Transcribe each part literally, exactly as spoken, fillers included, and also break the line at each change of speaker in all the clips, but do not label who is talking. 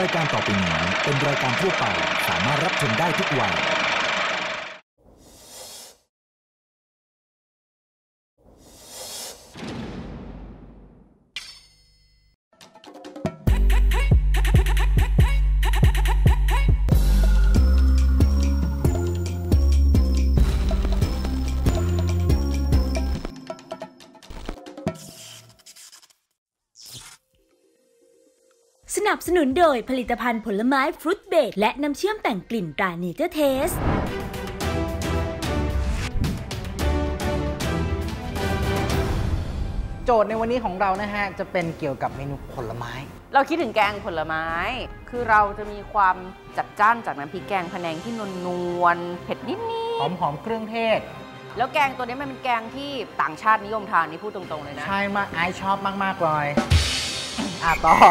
รายการต่อไปนี้เป็นรายการทั่วไปสามารถรับชมได้ทุกวัย
สนับสนุนโดยผลิตภัณฑ์ผลไม้ฟรุตเบรดและน้ำเชื่อมแต่งกลิ่นตราเนเจอร์เทส
โจทย์ในวันนี้ของเรานะฮะจะเป็นเกี่ยวกับเมนูผลไม้
เราคิดถึงแกงผลไม้คือเราจะมีความจัดจ้านจากน้ำพริกแกงพะแนงที่นวลๆเผ็ดนิดๆ
หอมๆเครื่องเทศ
แล้วแกงตัวนี้มันเป็นแกงที่ต่างชาตินิยมทานนี่พูดตรงๆเลยนะ
ใช่มากไอชอบมากๆเลยอ่ะต่อ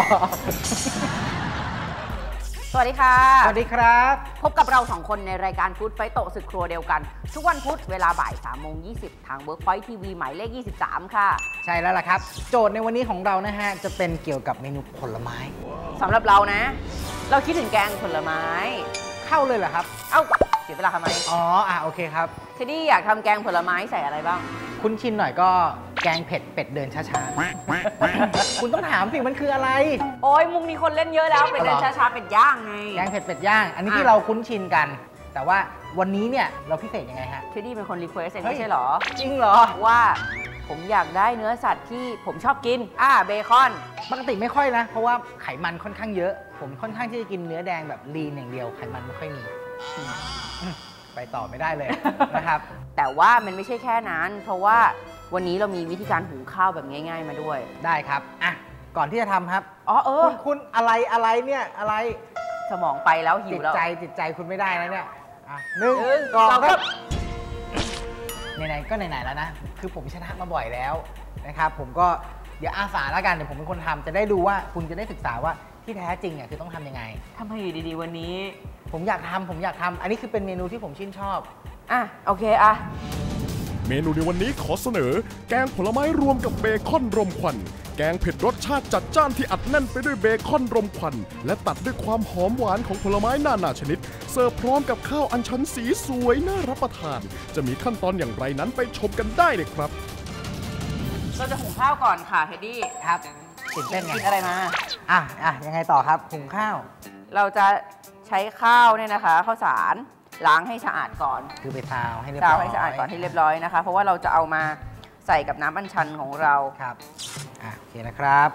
สวัสดีค่ะ
สวัสดีครับ
พบกับเราสองคนในรายการฟู้ดไฟโตศึกครัวเดียวกันทุกวันพุธเวลาบ่ายสามโมงยี่สิบทาง Workpoint ที วี หมายเลขยี่สิบสามค่ะ
ใช่แล้วล่ะครับโจทย์ในวันนี้ของเรานะฮะจะเป็นเกี่ยวกับเมนูผลไม้
สำหรับเรานะเราคิดถึงแกงผลไม้
เข้าเลยเหรอครับ
เอ้าเสียเวลาทำไม
อ๋ออ่ะโอเคครับ
เทดดี้อยากทำแกงผลไม้ใส่อะไรบ้าง
คุณชินหน่อยก็แกงเผ็ดเป็ดเดินช้าๆ คุณต้องถามสิมันคืออะไร
โอ้ยมุมนี้คนเล่นเยอะแล้วเป็ดเดินช้าๆเป็ดย่างไง
แกงเผ็ดเป็ดย่างอันนี้ที่เราคุ้นชินกันแต่ว่าวันนี้เนี่ยเราพิเศษยังไงฮะ
เทดดี้เป็นคนรีเควสเองไม่ใช่หรอ
จริงเหรอ
ว่าผมอยากได้เนื้อสัตว์ที่ผมชอบกินอ่าเบคอน
ปกติไม่ค่อยนะเพราะว่าไขมันค่อนข้างเยอะผมค่อนข้างที่จะกินเนื้อแดงแบบลีนอย่างเดียวไขมันไม่ค่อยมีไปต่อไม่ได้เลยนะครับ
แต่ว่ามันไม่ใช่แค่นั้นเพราะว่าวันนี้เรามีวิธีการหุงข้าวแบบง่ายๆมาด้วย
ได้ครับอ่ะก่อนที่จะทำครับ
อ๋อเออ
คุณอะไรอะไรเนี่ยอะไร
สมองไปแล้วหิวแล้ว
จิตใจจิตใจคุณไม่ได้แล้วเนี่ยอ่ะหนึ่งสองครับไหนๆก็ไหนๆแล้วนะคือผมชนะมาบ่อยแล้วนะครับผมก็เดี๋ยวอาสาแล้วกันเดี๋ยวผมเป็นคนทำจะได้ดูว่าคุณจะได้ศึกษาว่าที่แท้จริงเนี่ยคือต้องทำยังไง
ทำให้อยู่ดีๆวันนี้
ผมอยากทำผมอยากทำอันนี้คือเป็นเมนูที่ผมชื่นชอบ
อ่ะโอเคอ่ะ
เมนูในวันนี้ขอเสนอแกงผลไม้รวมกับเบคอนรมควันแกงเผ็ดรสชาติจัดจ้านที่อัดแน่นไปด้วยเบคอนรมควันและตัดด้วยความหอมหวานของผลไม้นานาชนิดเสิร์ฟพร้อมกับข้าวอัญชันสีสวยน่ารับประทานจะมีขั้นตอนอย่างไรนั้นไปชมกันได้เลยครับ
เราจะหุงข้าวก่อนค่ะเฮดดี้
ครับตื่นเต้นไง
กินอะไรมา
อ่ะอ่ะยังไงต่อครับหุงข้าว
เราจะใช้ข้าวเนี่ยนะคะข้าวสารล้างให้สะอาดก่อน
คือไปซาวให้เรียบร้อย
ซาวให้สะอาดก่อนให้เรียบร้อยนะคะเพราะว่าเราจะเอามาใส่กับน้ำอัญชันของเรา
ครับอ่ะโอเคนะครับ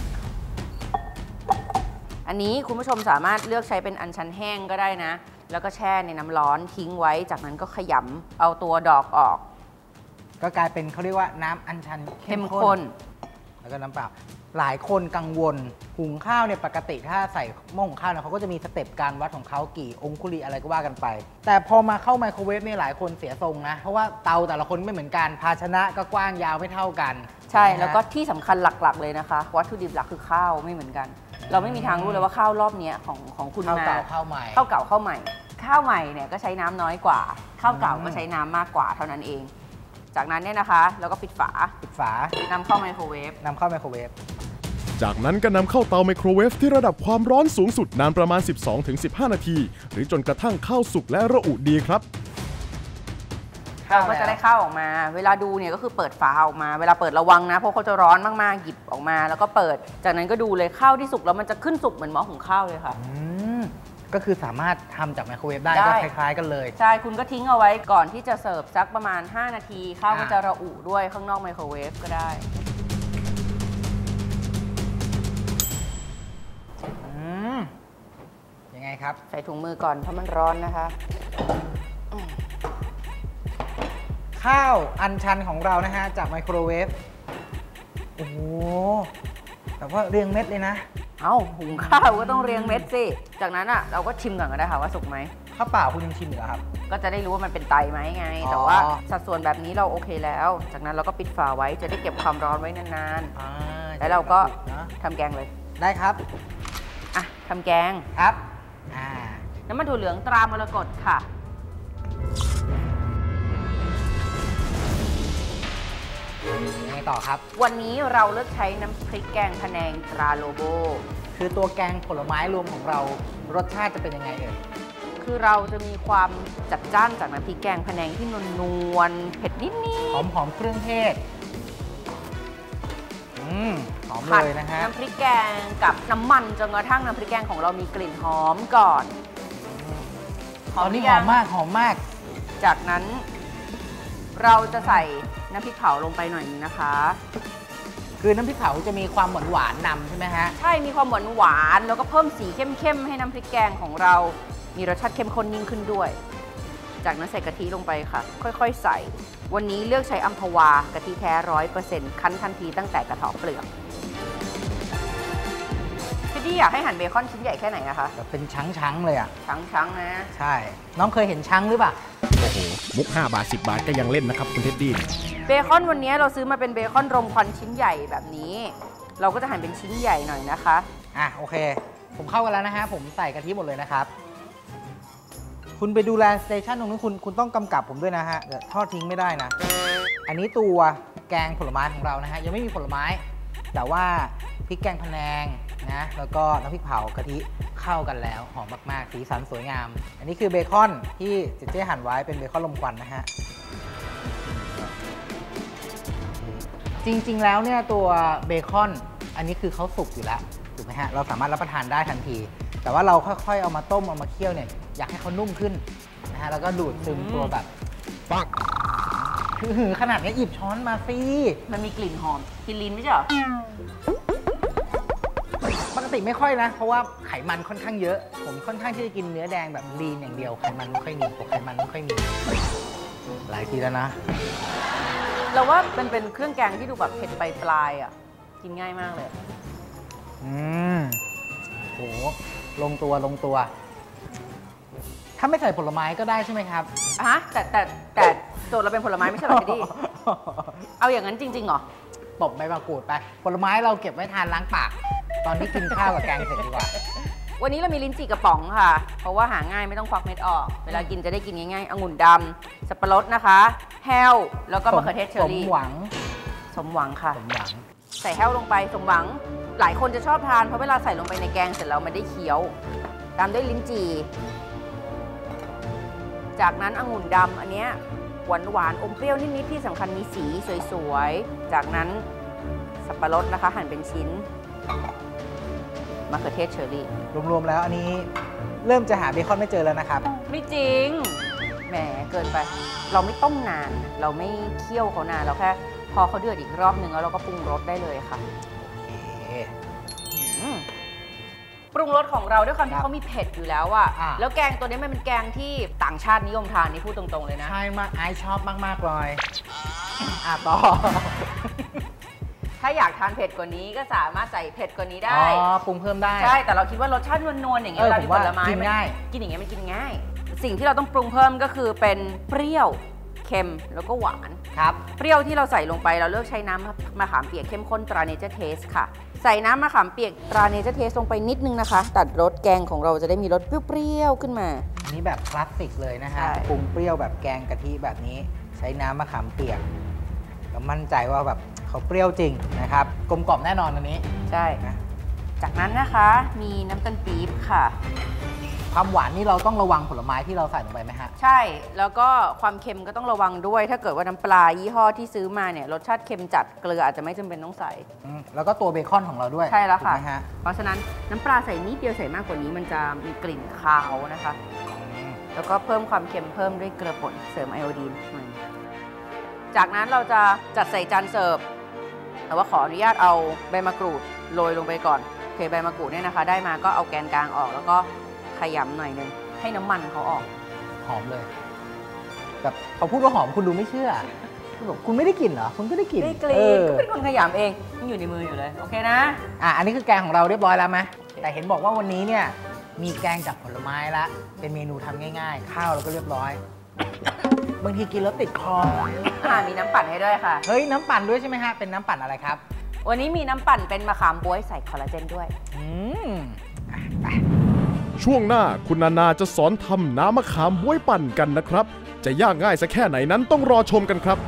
อันนี้คุณผู้ชมสามารถเลือกใช้เป็นอัญชันแห้งก็ได้นะแล้วก็แช่ในน้ำร้อนทิ้งไว้จากนั้นก็ขยำเอาตัวดอกออก
ก็กลายเป็นเขาเรียกว่าน้ำอัญชัน
เข้มข้น
แล้วก็น้ำเปล่าหลายคนกังวลหุงข้าวเนี่ยปกติถ้าใส่หม้อหุงข้าวเนี่ยเขาก็จะมีสเต็ปการวัดของเขากี่องคุลีอะไรก็ว่ากันไปแต่พอมาเข้าไมโครเวฟเนี่ยหลายคนเสียทรงนะเพราะว่าเตาแต่ละคนไม่เหมือนกันภาชนะก็กว้างยาวไม่เท่ากัน
ใช่แล้วก็ที่สำคัญหลักๆเลยนะคะวัตถุดิบหลักคือข้าวไม่เหมือนกันเราไม่มีทางรู้เลยว่าข้าวรอบนี้ของของคุณมา
ข้าวเก่าข้าวใหม่
ข้าวเก่าข้าวใหม่ข้าวใหม่เนี่ยก็ใช้น้ำน้อยกว่าข้าวเก่าก็ใช้น้ำมากกว่าเท่านั้นเองจากนั้นเนี่ยนะคะเราก็ปิดฝา
ปิดฝาน
ำเข้าไมโครเวฟ
นำเข้าไมโครเวฟ
จากนั้นก็นำเข้าเตาไมโครเวฟที่ระดับความร้อนสูงสุดนานประมาณ สิบสองถึงสิบห้า นาทีหรือจนกระทั่งข้าวสุกและระอุดีครับ
เราก็จะได้ข้าวออกมาเวลาดูเนี่ยก็คือเปิดฝาออกมาเวลาเปิดระวังนะเพราะเขาจะร้อนมากๆหยิบออกมาแล้วก็เปิดจากนั้นก็ดูเลยข้าวที่สุกแล้วมันจะขึ้นสุกเหมือนหม้อหุงข้าวเลยค่ะ
ก็คือสามารถทำจากไมโครเวฟได้ก็คล้ายๆกันเลย
ใช่คุณก็ทิ้งเอาไว้ก่อนที่จะเสิร์ฟสักประมาณห้านาทีข้าวก็จะระอุด้วยข้างนอกไมโครเวฟก็ได้
ยังไงครับ
ใส่ถุงมือก่อนเพราะมันร้อนนะคะ
ข้าวอัญชันของเรานะฮะจากไมโครเวฟโอ้โหแต่ว่าเรียงเม็ดเลยนะ
เอ้าหุงข้าวก็ต้องเรียงเม็ดสิจากนั้นอ่ะเราก็ชิมก่อนก็ได้ค่ะว่าสุกไหม
ข้าวเปล่าคุณยังชิมเหรอครับ
ก็จะได้รู้ว่ามันเป็นไตไหมไงแต่ว่าสัดส่วนแบบนี้เราโอเคแล้วจากนั้นเราก็ปิดฝาไว้จะได้เก็บความร้อนไว้นานๆแล้วเราก็ทำแกงเลย
ได้ครับ
อ่ะทำแกง
ครับ
น้ำมันถั่วเหลืองตรามรกตค่ะ
ยังไงต่อครับ
วันนี้เราเลือกใช้น้ำพริกแกงพะแนงตราโลโบ
คือตัวแกงผลไม้รวมของเรารสชาติจะเป็นยังไงเอ่ย
คือเราจะมีความจัดจ้านจากน้ำพริกแกงพะแนงที่นวลๆเผ็ดนิดๆ
หอมหอมเครื่องเทศอืมหอม
ผัด
เลยนะฮะ
น้ำพริกแกงกับน้ำมันจนกระทั่งน้ำพริกแกงของเรามีกลิ่นหอมก่อน
ตอนนี้หอมมากหอมมาก
จากนั้นเราจะใส่น้ำพริกเผาลงไปหน่อยนึงนะคะ
คือน้ำพริกเผาจะมีความหวานหวานนำใช่ไหมฮะ
ใช่มีความหวานหวานแล้วก็เพิ่มสีเข้มๆให้น้ำพริกแกงของเรามีรสชาติเข้มข้นยิ่งขึ้นด้วยจากนั้นใส่กะทิลงไปค่ะค่อยๆใส่วันนี้เลือกใช้อัมพวากะทิแท้ร้อยเปอร์เซ็นต์คั้นทันทีตั้งแต่กระเทาะเปลือกพี่ดี้อยากให้หั่นเบคอนชิ้นใหญ่แค่ไหนอะคะ
แบบเป็นช้างๆเลยอะ
ช้างๆนะ
ใช่น้องเคยเห็นช้างหรือเปล่า
โอ้โหมุกห้าบาทสิบบาทก็ยังเล่นนะครับคุณเท็ดดี้
เบคอนวันนี้เราซื้อมาเป็นเบคอนรมควันชิ้นใหญ่แบบนี้เราก็จะหั่นเป็นชิ้นใหญ่หน่อยนะคะ
อ่ะโอเคผมเข้ากันแล้วนะฮะผมใส่กะทิหมดเลยนะครับคุณไปดูแลสเตชันตรงนี้คุณคุณต้องกำกับผมด้วยนะฮะเดี๋ยวทอดทิ้งไม่ได้นะอันนี้ตัวแกงผลไม้ของเรานะฮะยังไม่มีผลไม้แต่ว่าพริกแกงพะแนงนะแล้วก็น้ำพริกเผากะทิเข้ากันแล้วหอมมากๆสีสันสวยงามอันนี้คือเบคอนที่เจ๊เจ๊หั่นไว้เป็นเบคอนลมควันนะฮะจริงๆแล้วเนี่ยตัวเบคอนอันนี้คือเขาสุกอยู่แล้วถูกไหมฮะเราสามารถรับประทานได้ทันทีแต่ว่าเราค่อยๆเอามาต้มเอามาเคี่ยวเนี่ยอยากให้เขานุ่มขึ้นนะฮะแล้วก็ดูดซึมตัวแบบปังคือขนาดนี้หยิบช้อนมาสิ
มันมีกลิ่นหอมกินลิ้นไม่ใช่เหรอ
ปกติไม่ค่อยนะเพราะว่าไขมันค่อนข้างเยอะผมค่อนข้างที่จะกินเนื้อแดงแบบลีนอย่างเดียวไขมันไม่ค่อยมีไขมันไม่ค่อยมีหลายทีแล้วนะ
เราว่าเป็นเป็นเครื่องแกงที่ดูแบบเผ็ดปลายๆอ่ะกินง่ายมากเลย
อืมโหลงตัวลงตัวถ้าไม่ใส่ผลไม้ก็ได้ใช่ไหมครับ
ฮะแต่แต่แต่โจทย์เราเป็นผลไม้ไม่ใช่หรอพี่ดี้เอาอย่างนั้นจริงๆเหรอ
ตบใบมะกรูดไปผลไม้เราเก็บไว้ทานล้างปากตอนที่กินข้าวกับแกงเสร็จดีกว่า
วันนี้เรามีลิ้นจี่กระป๋องค่ะเพราะว่าหาง่ายไม่ต้องควักเม็ดออกเวลากินจะได้กินง่ายๆองุ่นดำสับปะรดนะคะแฮลแล้วก็มะเขือเทศเชอร์รี่
สมหวัง
สมหวังค่ะ
สมหวัง
ใส่แฮลลงไปสมหวังหลายคนจะชอบทานเพราะเวลาใส่ลงไปในแกงเสร็จแล้วมันได้เคี้ยวตามด้วยลิ้นจี่จากนั้นองุ่นดำอันเนี้ยหวานหวานอมเปรี้ยวนิดๆที่สำคัญมีสีสวยๆจากนั้นสับปะรดนะคะหั่นเป็นชิ้นมะเขือเทศเชอร์รี่
รวมๆแล้วอันนี้เริ่มจะหาเบคอนไม่เจอแล้วนะครับ
ไม่จริงแหมเกินไปเราไม่ต้มนานเราไม่เคี่ยวเขานานเราแค่พอเขาเดือดอีกรอบหนึ่งแล้วเราก็ปรุงรสได้เลยค่ะ
โอเค
ปรุงรสของเราด้วยความที่เขามีเผ็ดอยู่แล้วอะแล้วแกงตัวนี้มันเป็นแกงที่ต่างชาตินิยมทานนี่พูดตรงๆเลยนะ
ใช่มากไอชอบมากๆเลยอ่ะต่อ
ถ้าอยากทานเผ็ดกว่านี้ก็สามารถใส่เผ็ดกว่านี้ได้
อ๋อปรุงเพิ่มได้
ใช่แต่เราคิดว่ารสชาตินวลๆอย่างเงี้ยเวลามีผลไม้
กินง่าย
กินอย่างเงี้ยมันกินง่ายสิ่งที่เราต้องปรุงเพิ่มก็คือเป็นเปรี้ยวเค็มแล้วก็หวาน
ครับ
เปรี้ยวที่เราใส่ลงไปเราเลือกใช้น้ำมะขามเปียกเข้มข้นตราเนเจอร์เทสค่ะใส่น้ำมะขามเปียกตราเนเจอร์เทสลงไปนิดนึงนะคะตัดรสแกงของเราจะได้มีรสเปรี้ยวๆขึ้นมา
อันนี้แบบคลาสสิกเลยนะฮะปรุงเปรี้ยวแบบแกงกะทิแบบนี้ใช้น้ำมะขามเปียกก็มั่นใจว่าแบบเขาเปรี้ยวจริงนะครับกลมกล่อมแน่นอนอันนี้
ใช่นะจากนั้นนะคะมีน้ำตาลปี๊บค่ะ
ความหวานนี่เราต้องระวังผลไม้ที่เราใส่ลงไปไหมฮะ
ใช่แล้วก็ความเค็มก็ต้องระวังด้วยถ้าเกิดว่าน้ำปลายี่ห้อที่ซื้อมาเนี่ยรสชาติเค็มจัดเกลืออาจจะไม่จำเป็นต้องใส่
แล้วก็ตัวเบคอนของเราด้วย
ใช่แล้วค่ะเพราะฉะนั้นน้ำปลาใส่นิดเดียวใส่มากกว่านี้มันจะมีกลิ่นคาวนะคะแล้วก็เพิ่มความเค็มเพิ่มด้วยเกลือป่นเสริมไอโอดีนจากนั้นเราจะจัดใส่จานเสิร์ฟแต่ว่าขออนุญาตเอาใบมะกรูดโรยลงไปก่อนโอเคใบมะกรูดเนี่ยนะคะได้มาก็เอาแกนกลางออกแล้วก็ขยำหน่อยนึงให้น้ำมันเขาออก
หอมเลยแบบเขาพูดว่าหอมคุณดูไม่เชื่อคุณบอกคุณไม่ได้กลิ่นเหรอคุณก็ได้กลิ่น
ได้กลิ่นก็เป็นคนขยำเองมันอยู่ในมืออยู่เลยโอเคนะ
อ่ะอันนี้คือแกงของเราเรียบร้อยแล้วไหมแต่เห็นบอกว่าวันนี้เนี่ยมีแกงจากผลไม้ละเป็นเมนูทำง่ายๆข้าวเราก็เรียบร้อยบางทีกินแล้วติดคอ
อ่ามีน้ำปั่นให้ด้วยค่ะ
เฮ้ยน้ำปั่นด้วยใช่ไหมฮะเป็นน้ำปั่นอะไรครับ
วันนี้มีน้ำปั่นเป็นมะขามบ๊วยใส่คอลลาเจนด้วย
อืมไป
ช่วงหน้าคุณนานาจะสอนทำน้ำมะขามบ๊วยปั่นกันนะครับจะยากง่ายสักแค่ไหนนั้นต้องรอชมกันครับ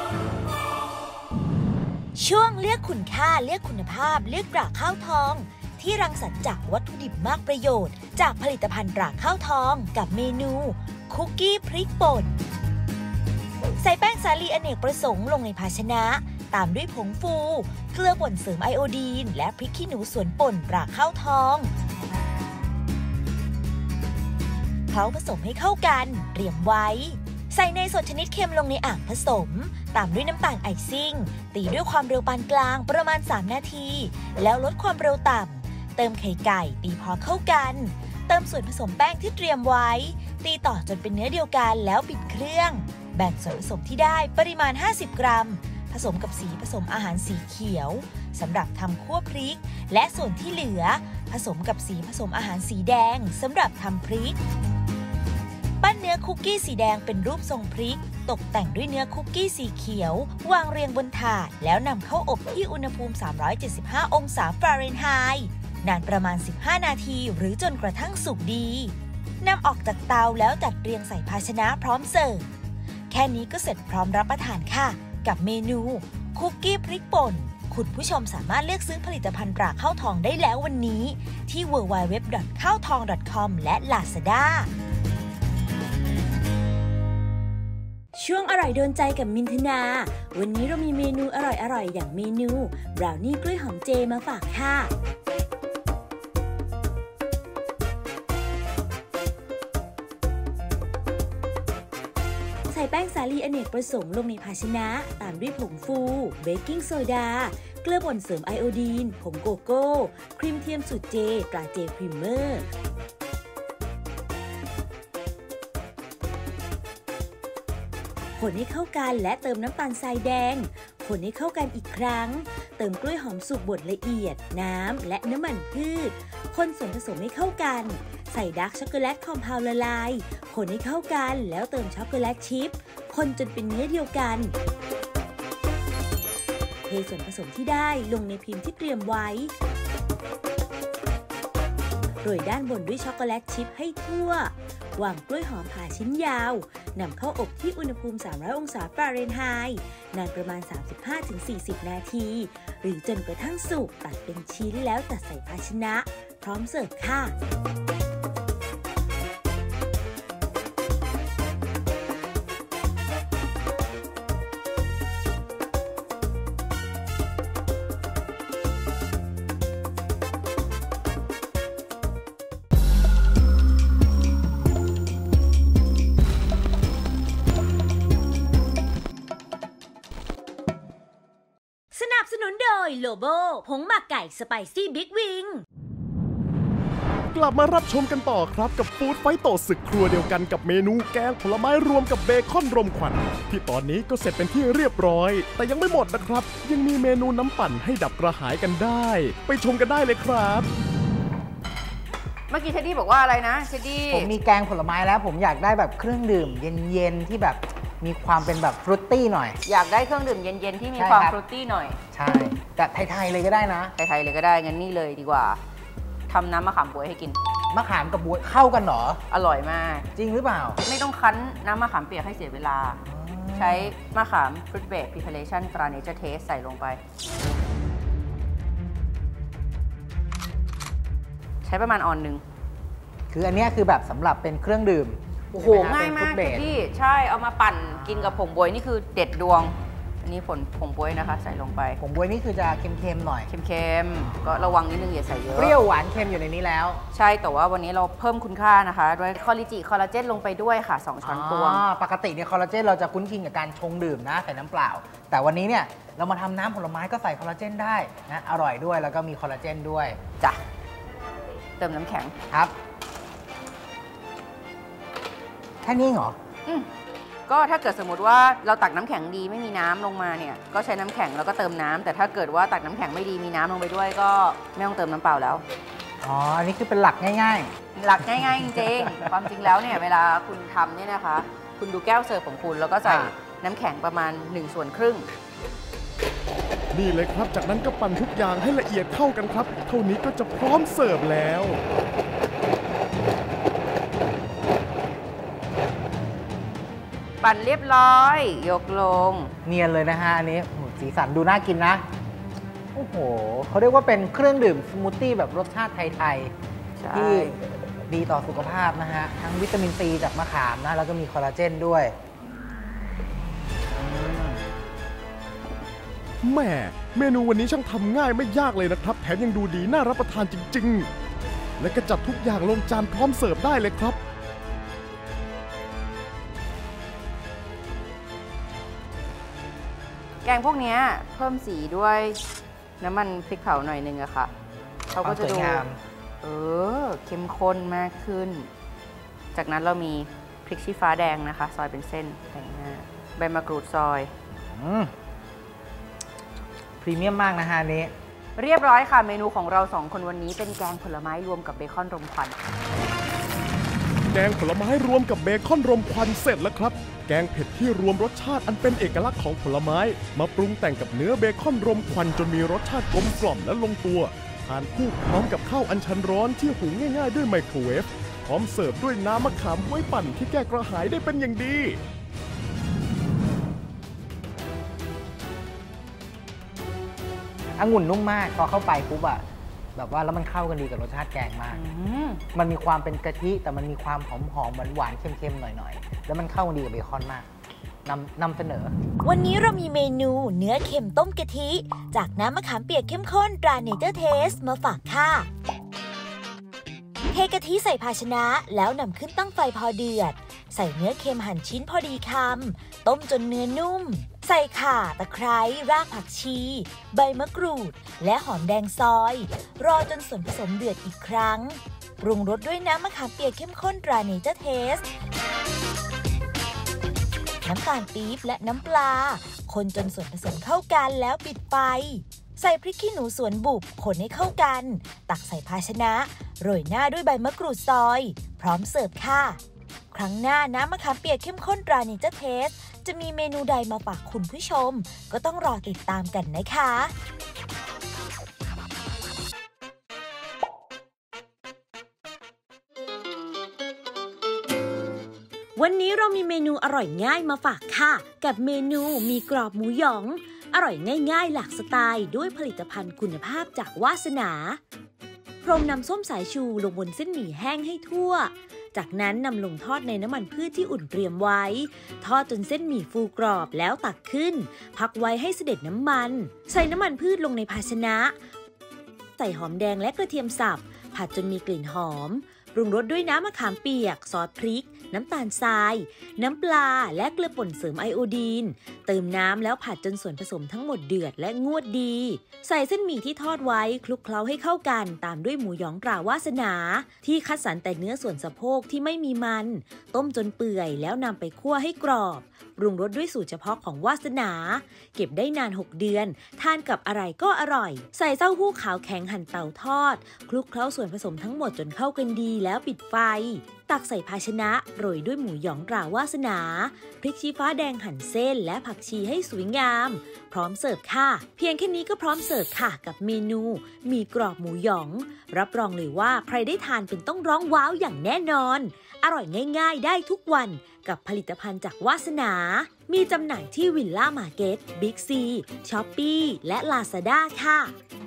ช่วงเลือกคุณค่าเลือกคุณภาพเลือกกระข้าวทองที่รังสรรค์จากวัตถุดิบมากประโยชน์จากผลิตภัณฑ์ตราข้าวทองกับเมนูคุกกี้พริกป่นใส่แป้งสาลีอเนกประสงค์ลงในภาชนะตามด้วยผงฟูเกลือป่นเสริมไอโอดีนและพริกขี้หนูสวนป่นตราข้าวทองเคล้าผสมให้เข้ากันเตรียมไว้ใส่เนยสดชนิดเค็มลงในอ่างผสมตามด้วยน้ำตาลไอซิ่งตีด้วยความเร็วปานกลางประมาณสามนาทีแล้วลดความเร็วต่ำเติมไข่ไก่ตีพอเข้ากันเติมส่วนผสมแป้งที่เตรียมไว้ตีต่อจนเป็นเนื้อเดียวกันแล้วปิดเครื่องแบ่งส่วนผสมที่ได้ปริมาณห้าสิบกรัมผสมกับสีผสมอาหารสีเขียวสำหรับทำคั่วพริกและส่วนที่เหลือผสมกับสีผสมอาหารสีแดงสำหรับทำพริกปั้นเนื้อคุกกี้สีแดงเป็นรูปทรงพริกตกแต่งด้วยเนื้อคุกกี้สีเขียววางเรียงบนถาดแล้วนำเข้าอบที่อุณหภูมิสามร้อยเจ็ดสิบห้าองศาฟาเรนไฮต์นานประมาณสิบห้านาทีหรือจนกระทั่งสุกดีนำออกจากเตาแล้วจัดเรียงใส่ภาชนะพร้อมเสิร์ฟแค่นี้ก็เสร็จพร้อมรับประทานค่ะกับเมนูคุกกี้พริกป่นคุณผู้ชมสามารถเลือกซื้อผลิตภัณฑ์ตราข้าวทองได้แล้ววันนี้ที่ ดับเบิลยู ดับเบิลยู ดับเบิลยู ดอท ข้าวทอง ดอท คอม และ Lazadaช่วงอร่อยโดนใจกับมินทนาวันนี้เรามีเมนูอร่อยๆอย่างเมนูบราวนี่กล้วยหอมเจมาฝากค่ะใส่แป้งสาลีอเนกประสงค์ลงในภาชนะตามด้วยผงฟูเบกกิ้งโซดาเกลือป่นเสริมไอโอดีนผงโกโก้ครีมเทียมสูตรเจตราเจพรีเมอร์คนให้เข้ากันและเติมน้ำตาลทรายแดงคนให้เข้ากันอีกครั้งเติมกล้วยหอมสุกบดละเอียดน้ำและน้ำมันพืชคนส่วนผสมให้เข้ากันใส่ดาร์กช็อกโกแลตคอมเพลด์ละลายคนให้เข้ากันแล้วเติมช็อกโกแลตชิพคนจนเป็นเนื้อเดียวกันเทส่วนผสมที่ได้ลงในพิมพ์ที่เตรียมไว้โรยด้านบนด้วยช็อกโกแลตชิพให้ทั่ววางกล้วยหอมผ่าชิ้นยาวนำเข้าอบที่อุณหภูมิสามร้อยองศาฟาเรนไฮต์นานประมาณ สามสิบห้าถึงสี่สิบ นาทีหรือจนกระทั่งสุกตัดเป็นชิ้นแล้วจัดใส่ภาชนะพร้อมเสิร์ฟค่ะสนับสนุนโดยโลโบผงหมักไก่สไปซี่บิ๊กวิง
กลับมารับชมกันต่อครับกับฟู้ดไฟโตศึกครัวเดียวกันกับเมนูแกงผลไม้รวมกับเบคอนรมควันที่ตอนนี้ก็เสร็จเป็นที่เรียบร้อยแต่ยังไม่หมดนะครับยังมีเมนูน้ำปั่นให้ดับกระหายกันได้ไปชมกันได้เลยครับ
เมื่อกี้เท็ดดี้บอกว่าอะไรนะเท็ดดี้
ผมมีแกงผลไม้แล้วผมอยากได้แบบเครื่องดื่มเย็นๆที่แบบมีความเป็นแบบฟรุตตี้หน่อย
อยากได้เครื่องดื่มเย็นๆที่มีความฟรุตตี้หน่อย
ใช่แต่ไทยๆเลยก็ได้นะ
ไทยๆเลยก็ได้งั้นนี่เลยดีกว่าทำน้ำมะขามบ๊วยให้กิน
มะขามกับบ๊วยเข้ากันเหรอ
อร่อยมาก
จริงหรือเปล่า
ไม่ต้องคั้นน้ำมะขามเปียกให้เสียเวลาใช้มะขามฟรุตเบรดพรีเพาเรชั่นตราเนเจอร์เทสใส่ลงไปใช้ประมาณออนนึง
คืออันนี้คือแบบสำหรับเป็นเครื่องดื่ม
โอ้โหง่ายมากพี่ใช่เอามาปั่นกินกับผงบ๊วยนี่คือเด็ดดวงอันนี้ผงผงบ๊วยนะคะใส่ลงไป
ผงบ๊วยนี่คือจะเค็มๆหน่อย
เค็มๆก็ระวังนิดนึงอย่าใส่เยอะ
เปรี้ยวหวานเค็มอยู่ในนี้แล้ว
ใช่แต่ว่าวันนี้เราเพิ่มคุณค่านะคะด้วยคอลลาเจนคอลลาเจนลงไปด้วยค่ะสองช้อนตวง
ปกติเนี่ยคอลลาเจนเราจะคุ้นชินกับการชงดื่มนะใส่น้ำเปล่าแต่วันนี้เนี่ยเรามาทำน้ำผลไม้ก็ใส่คอลลาเจนได้นะอร่อยด้วยแล้วก็มีคอลลาเจนด้วย
จ้ะเติมน้ำแข็ง
ครับแค่นี้เหรอ
อืมก็ถ้าเกิดสมมติว่าเราตักน้ำแข็งดีไม่มีน้ำลงมาเนี่ยก็ใช้น้ำแข็งแล้วก็เติมน้ำแต่ถ้าเกิดว่าตักน้ำแข็งไม่ดีมีน้ำลงไปด้วยก็ไม่ต้องเติมน้ำเปล่าแล้ว
อ๋ออันนี้คือเป็นหลักง่าย
ๆหลักง่ายๆจริงๆความจริงแล้วเนี่ยเวลาคุณทำเนี่ยนะคะคุณดูแก้วเสิร์ฟของคุณแล้วก็ใส่น้ำแข็งประมาณหนึ่งส่วนครึ่ง
นี่เลยครับจากนั้นก็ปั่นทุกอย่างให้ละเอียดเข้ากันครับเท่านี้ก็จะพร้อมเสิร์ฟแล้ว
ปั่นเรียบร้อยยกลง
เนียนเลยนะฮะอันนี้สีสันดูน่ากินนะโโอ้โหเขาเรียกว่าเป็นเครื่องดื่มสมูทตี้แบบรสชาติไทยๆที่ดีต่อสุขภาพนะฮะทั้งวิตามินซีจากมะขามนะแล้วก็มีคอลลาเจนด้วย
แม่เมนูวันนี้ช่างทำง่ายไม่ยากเลยนะครับแถมยังดูดีน่ารับประทานจริงๆและก็จัดทุกอย่างลงจานพร้อมเสิร์ฟได้เลยครับ
แกงพวกนี้เพิ่มสีด้วยน้ำมันพริกเผาหน่อยนึงอะค่ะเขาก็จะดูเออเข้มข้นมากขึ้นจากนั้นเรามีพริกชี้ฟ้าแดงนะคะซอยเป็นเส้นแต่งหน้าใบมะกรูดซอย
พรีเมียมมากนะฮะนี้
เรียบร้อยค่ะเมนูของเราสองคนวันนี้เป็นแกงผลไม้รวมกับเบคอนรมควัน
แกงผลไม้รวมกับเบคอนรมควันเสร็จแล้วครับแกงเผ็ดที่รวมรสชาติอันเป็นเอกลักษณ์ของผลไม้มาปรุงแต่งกับเนื้อเบคอนรมควันจนมีรสชาติกลมกล่อมและลงตัวทานคู่พร้อมกับข้าวอัญชันร้อนที่หุงง่ายๆด้วยไมโครเวฟพร้อมเสิร์ฟด้วยน้ำมะขามบ๊วยปั่นที่แก้กระหายได้เป็นอย่างดี
องุ่นนุ่มมากพอเข้าไปปุ๊บอะแบบว่าแล้วมันเข้ากันดีกับรสชาติแกงมากมันมีความเป็นกะทิแต่มันมีความหอมหอมหวานหวานเค็มๆหน่อยๆแล้วมันเข้ากันดีกับเบคอนมากนำนำเสนอ
วันนี้เรามีเมนูเนื้อเค็มต้มกะทิจากน้ำมะขามเปียกเข้มข้นตราเนเจอร์เทสมาฝากค่ะเทกะทิใส่ภาชนะแล้วนำขึ้นตั้งไฟพอเดือดใส่เนื้อเค็มหั่นชิ้นพอดีคำต้มจนเนื้อนุ่มใส่ข่าตะไคร้รากผักชีใบมะกรูดและหอมแดงซอยรอจนส่วนผสมเดือดอีกครั้งปรุงรสด้วยน้ำมะขามเปียกเข้มข้นตราเนเจอร์เทสน้ำตาลปี๊บและน้ำปลาคนจนส่วนผสมเข้ากันแล้วปิดไฟใส่พริกขี้หนูสวนบุบคนให้เข้ากันตักใส่ภาชนะโรยหน้าด้วยใบมะกรูดซอยพร้อมเสิร์ฟค่ะครั้งหน้าน้ำมะขามเปียกเข้มข้นตราเนเจอร์เทสจะมีเมนูใดมาฝากคุณผู้ชมก็ต้องรอติดตามกันนะคะวันนี้เรามีเมนูอร่อยง่ายมาฝากค่ะกับเมนูมีกรอบหมูหยองอร่อยง่ายๆหลากสไตล์ด้วยผลิตภัณฑ์คุณภาพจากวาสนาพรมนำส้มสายชูลงบนเส้นหมี่แห้งให้ทั่วจากนั้นนำลงทอดในน้ำมันพืชที่อุ่นเตรียมไว้ทอดจนเส้นหมี่ฟูกรอบแล้วตักขึ้นพักไว้ให้เสด็จน้ำมันใส่น้ำมันพืชลงในภาชนะใส่หอมแดงและกระเทียมสับผัดจนมีกลิ่นหอมปรุงรสด้วยน้ำมะขามเปียกซอสพริกน้ำตาลทรายน้ำปลาและเกลือป่นเสริมไอโอดีนเติมน้ำแล้วผัดจนส่วนผสมทั้งหมดเดือดและงวดดีใส่เส้นหมี่ที่ทอดไว้คลุกเคล้าให้เข้ากันตามด้วยหมูหยองตราวาสนาที่คัดสรรแต่เนื้อส่วนสะโพกที่ไม่มีมันต้มจนเปื่อยแล้วนำไปคั่วให้กรอบปรุงรสด้วยสูตรเฉพาะของวาสนาเก็บได้นานหกเดือนทานกับอะไรก็อร่อยใส่เต้าหู้ขาวแข็งหั่นเตาทอดคลุกเคล้าส่วนผสมทั้งหมดจนเข้ากันดีแล้วปิดไฟตักใส่ภาชนะโรยด้วยหมูหยองตราวาสนาพริกชี้ฟ้าแดงหั่นเส้นและผักชีให้สวยงามพร้อมเสิร์ฟค่ะเพียงแค่นี้ก็พร้อมเสิร์ฟค่ะกับเมนูมีกรอบหมูหยองรับรองเลยว่าใครได้ทานเป็นต้องร้องว้าวอย่างแน่นอนอร่อยง่ายๆได้ทุกวันกับผลิตภัณฑ์จากวาสนามีจำหน่ายที่วิลล่ามาร์เก็ตบิ๊กซีช้อปปี้และลาซาด้าค่ะ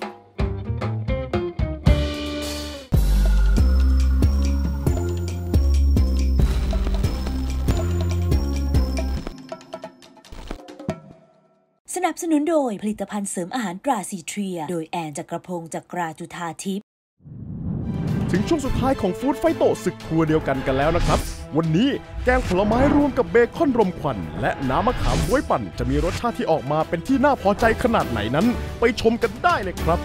สนับสนุนโดยผลิตภัณฑ์เสริมอาหารตราซีเทรียโดยแอนจักรพงศ์จากกราจุธาทิพย์
ถึงช่วงสุดท้ายของฟู้ดไฟโตศึกครัวเดียวกันกันแล้วนะครับวันนี้แกงผลไม้รวมกับเบคอนรมควันและน้ำมะขามบ๊วยปั่นจะมีรสชาติที่ออกมาเป็นที่น่าพอใจขนาดไหนนั้นไปชมกันได้เลยครับ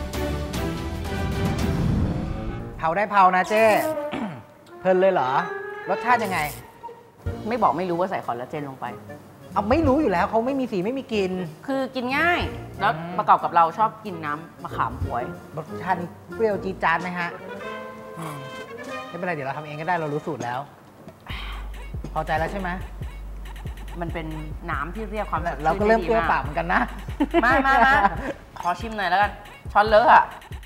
เผาได้เผานะเจ้ เพลินเลยเหรอรสชาติยังไง
ไม่บอกไม่รู้ว่าใส่คอลลาเจนลงไป
เอาไม่รู้อยู่แล้วเขาไม่มีสีไม่มีกลิ่น
คือกินง่ายแล้วประกอบกับเราชอบกินน้ำมะขามบ๊วย
รสชาติเปรี้ยวจี๊ดจ๊าดไหมฮะไม่เป็นไรเดี๋ยวเราทำเองก็ได้เรารู้สูตรแล้วพอใจแล้วใช่ไหม
มันเป็นน้ำที่เรียกความ
เราก็เริ่มเปรี้ยวปากเหมือนกันนะ
มามามาขอชิมหน่อยแล้วกันช้อนเลอะอ่ะ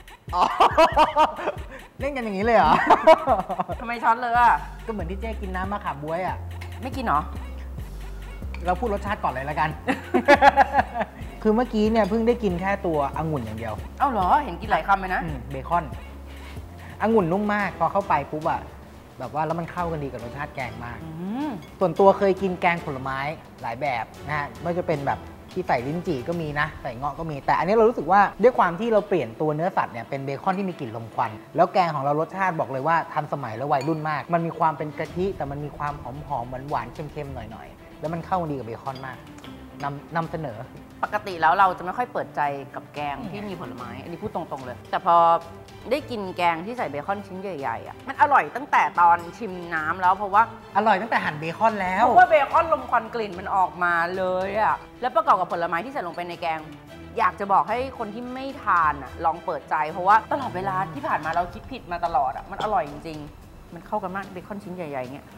เล่นกันอย่างนี้เลยเหรอ
ทำไมช้อนเลอะอ่ะ
ก็เหมือนที่เจ๊กินน้ำมะขามบ๊วยอ่ะ
ไม่กินเหรอ
เราพูดรสชาติก่อนเลยแล้วกันคือเมื่อกี้เนี่ยเพิ่งได้กินแค่ตัวองุ่นอย่างเดียว
เอ้าเหรอเห็นกินหลายคำเลยนะ
อืมเบคอนองุ่นนุ่มมากพอเข้าไปปุ๊บอะแบบว่าแล้วมันเข้ากันดีกับรสชาติแกงมาก
อืม
ส่วนตัวเคยกินแกงผลไม้หลายแบบนะฮะไม่ว่าจะเป็นแบบที่ใส่ลิ้นจี่ก็มีนะใส่เงาะก็มีแต่อันนี้เรารู้สึกว่าด้วยความที่เราเปลี่ยนตัวเนื้อสัตว์เนี่ยเป็นเบคอนที่มีกลิ่นลมควันแล้วแกงของเรารสชาติบอกเลยว่าทันสมัยและวัยรุ่นมาก มันมีความเป็นกะทิแต่มันมีความหอมหอมหวานหวานๆเค็มๆหน่อยๆแล้วมันเข้ากันดีกับเบคอนมากนำนำเสนอ
ปกติแล้วเราจะไม่ค่อยเปิดใจกับแกงที่มีผลไม้ อันนี้พูดตรงๆเลย แต่พอได้กินแกงที่ใส่เบคอนชิ้นใหญ่ๆอ่ะมันอร่อยตั้งแต่ตอนชิมน้ำแล้วเพราะว่า
อร่อยตั้งแต่หั่นเบคอนแล้
เพ
ว
ราะว่าเบคอนลมควันกลิ่นมันออกมาเลยอ่ะแล้วประกอบกับผลไม้ที่ใส่ลงไปในแกง อยากจะบอกให้คนที่ไม่ทานอ่ะลองเปิดใจเพราะว่าตลอดเวลาที่ผ่านมาเราคิดผิดมาตลอดอ่ะมันอร่อยจริงๆมันเข้ากันมากเบคอนชิ้นใหญ่ๆเงี้ย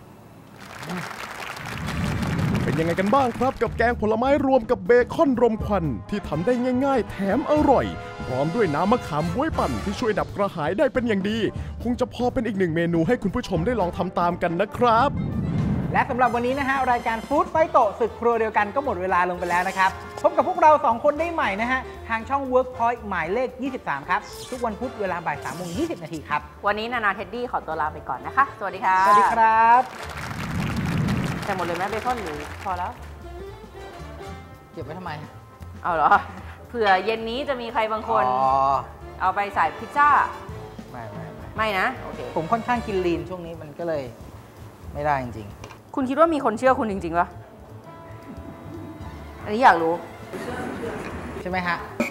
เป็นยังไงกันบ้างครับกับแกงผลไม้รวมกับเบคอนรมควันที่ทำได้ง่ายๆ แถมอร่อย พร้อมด้วยน้ำมะขามบ๊วยปั่นที่ช่วยดับกระหายได้เป็นอย่างดี คงจะพอเป็นอีกหนึ่งเมนูให้คุณผู้ชมได้ลองทำตามกันนะครับ
และสำหรับวันนี้นะฮะรายการฟู้ดไฟโตศึกครัวเดียวกันก็หมดเวลาลงไปแล้วนะครับพบกับพวกเราสองคนได้ใหม่นะฮะทางช่อง Workpoint หมายเลขยี่สิบสามครับทุกวันพุธเวลาบ่ายสามโมงยี่สิบนาทีครับ
วันนี้นานาเท็ดดี้ขอตัวลาไปก่อนนะคะ สวัสดีค่ะ
สวัสดีครับ
แต่หมดเลยไหมเบคอนหรือพอแล้ว
เก็บไว้ทำไม
เอาเหรอ เผื่อเย็นนี้จะมีใครบางคน
อ๋อ
เอาไปใส่พิซซ่า
ไม่ไม่ไม่
ไม่นะ โอเค
ผมค่อนข้างกินลีนช่วงนี้มันก็เลยไม่ได้จริง
คุณคิดว่ามีคนเชื่อคุณจริงๆปะอันนี้อยากรู้
ๆ ใช่ไหมฮะ